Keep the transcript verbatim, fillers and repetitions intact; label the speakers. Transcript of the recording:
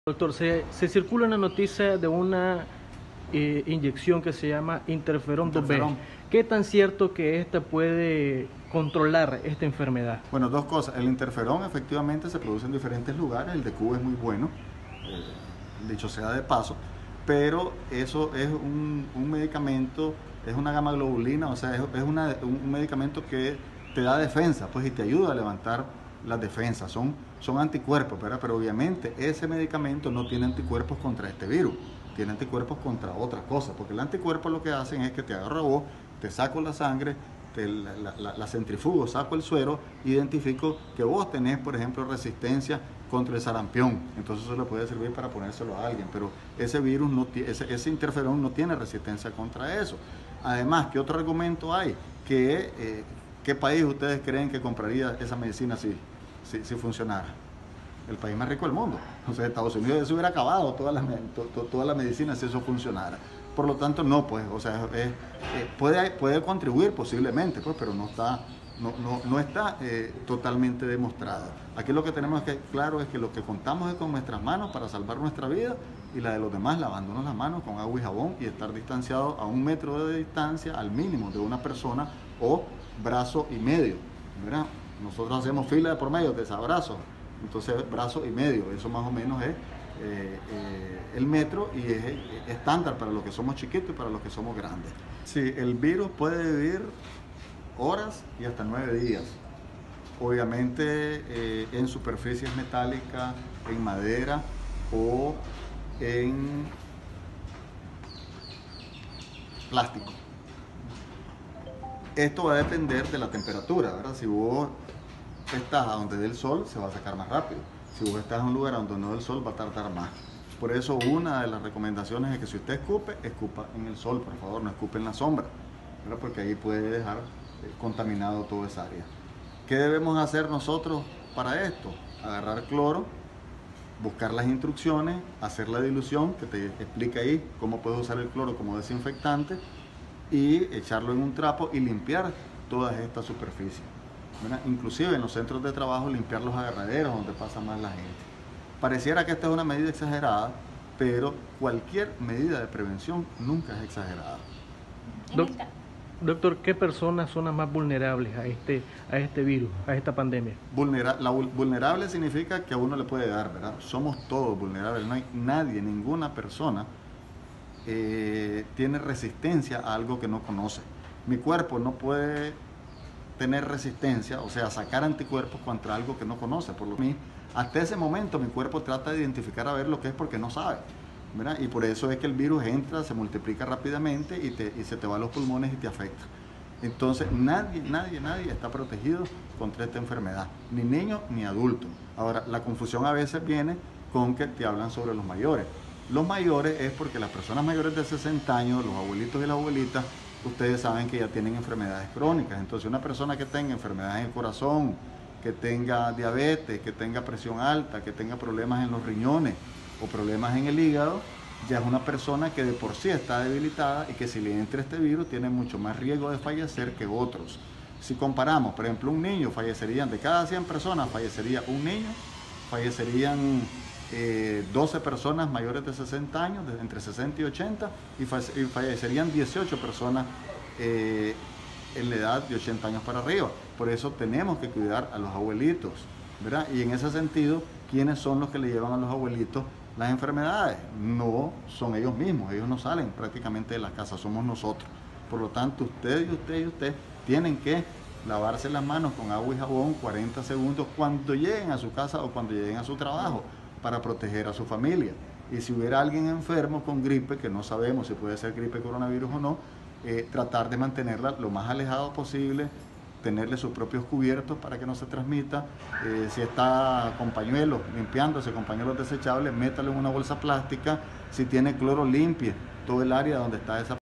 Speaker 1: Doctor, se, se circula una noticia de una eh, inyección que se llama interferón dos B. ¿Qué tan cierto que esta puede controlar esta enfermedad?
Speaker 2: Bueno, dos cosas. El interferón efectivamente se produce en diferentes lugares. El de Cuba es muy bueno, eh, dicho sea de paso, pero eso es un, un medicamento, es una gamma globulina, o sea, es, es una, un medicamento que te da defensa, pues, y te ayuda a levantar las defensas. Son, son anticuerpos, ¿verdad? Pero obviamente ese medicamento no tiene anticuerpos contra este virus, tiene anticuerpos contra otras cosas, porque el anticuerpo lo que hacen es que te agarra vos, te saco la sangre, te, la, la, la centrifugo, saco el suero, identifico que vos tenés, por ejemplo, resistencia contra el sarampión, entonces eso le puede servir para ponérselo a alguien, pero ese virus, no, ese, ese interferón no tiene resistencia contra eso. Además, ¿qué otro argumento hay? Que, eh, ¿qué país ustedes creen que compraría esa medicina si, si, si funcionara? El país más rico del mundo. O sea, Estados Unidos se hubiera acabado toda la, to, to, toda la medicina si eso funcionara. Por lo tanto, no, pues, o sea, eh, eh, puede, puede contribuir posiblemente, pues, pero no está, no, no, no está eh, totalmente demostrado. Aquí lo que tenemos que claro es que lo que contamos es con nuestras manos para salvar nuestra vida y la de los demás lavándonos las manos con agua y jabón y estar distanciados a un metro de distancia al mínimo de una persona o brazo y medio, ¿verdad? Nosotros hacemos fila de por medio de ese abrazo, entonces brazo y medio, eso más o menos es Eh, eh, el metro y es eh, estándar para los que somos chiquitos y para los que somos grandes. Sí, el virus puede vivir horas y hasta nueve días. Obviamente eh, en superficies metálicas, en madera o en plástico. Esto va a depender de la temperatura, ¿verdad? Si vos estás a donde dé el sol, se va a sacar más rápido. Si vos estás en un lugar donde no da el sol, va a tardar más. Por eso una de las recomendaciones es que si usted escupe, escupa en el sol, por favor, no escupe en la sombra, ¿verdad? Porque ahí puede dejar contaminado toda esa área. ¿Qué debemos hacer nosotros para esto? Agarrar cloro, buscar las instrucciones, hacer la dilución, que te explica ahí cómo puedes usar el cloro como desinfectante, y echarlo en un trapo y limpiar todas estas superficies. ¿Verdad? Inclusive en los centros de trabajo limpiar los agarraderos donde pasa más la gente. Pareciera que esta es una medida exagerada, pero cualquier medida de prevención nunca es exagerada.
Speaker 1: Doc, doctor, ¿qué personas son las más vulnerables a este, a este virus, a esta pandemia?
Speaker 2: Vulnera, la vulnerable significa que a uno le puede dar, ¿verdad? Somos todos vulnerables, no hay nadie, ninguna persona eh, tiene resistencia a algo que no conoce. Mi cuerpo no puede tener resistencia, o sea, sacar anticuerpos contra algo que no conoce. Por lo mismo, hasta ese momento mi cuerpo trata de identificar a ver lo que es porque no sabe, ¿verdad? Y por eso es que el virus entra, se multiplica rápidamente y, te, y se te va a los pulmones y te afecta. Entonces nadie, nadie, nadie está protegido contra esta enfermedad, ni niño ni adulto. Ahora, la confusión a veces viene con que te hablan sobre los mayores. Los mayores es porque las personas mayores de sesenta años, los abuelitos y las abuelitas, ustedes saben que ya tienen enfermedades crónicas. Entonces una persona que tenga enfermedades en el corazón, que tenga diabetes, que tenga presión alta, que tenga problemas en los riñones o problemas en el hígado, ya es una persona que de por sí está debilitada y que si le entra este virus tiene mucho más riesgo de fallecer que otros. Si comparamos, por ejemplo, un niño, fallecerían de cada cien personas, fallecería un niño, fallecerían Eh, doce personas mayores de sesenta años, de entre sesenta y ochenta, y, falle y fallecerían dieciocho personas eh, en la edad de ochenta años para arriba. Por eso tenemos que cuidar a los abuelitos, ¿verdad? Y en ese sentido, ¿quiénes son los que le llevan a los abuelitos las enfermedades? No son ellos mismos, ellos no salen prácticamente de la casa, somos nosotros. Por lo tanto, usted y usted y usted tienen que lavarse las manos con agua y jabón cuarenta segundos cuando lleguen a su casa o cuando lleguen a su trabajo, para proteger a su familia. Y si hubiera alguien enfermo con gripe, que no sabemos si puede ser gripe coronavirus o no, eh, tratar de mantenerla lo más alejado posible, tenerle sus propios cubiertos para que no se transmita. Eh, si está con pañuelos, limpiándose con pañuelos desechables, métalo en una bolsa plástica. Si tiene cloro, limpie todo el área donde está esa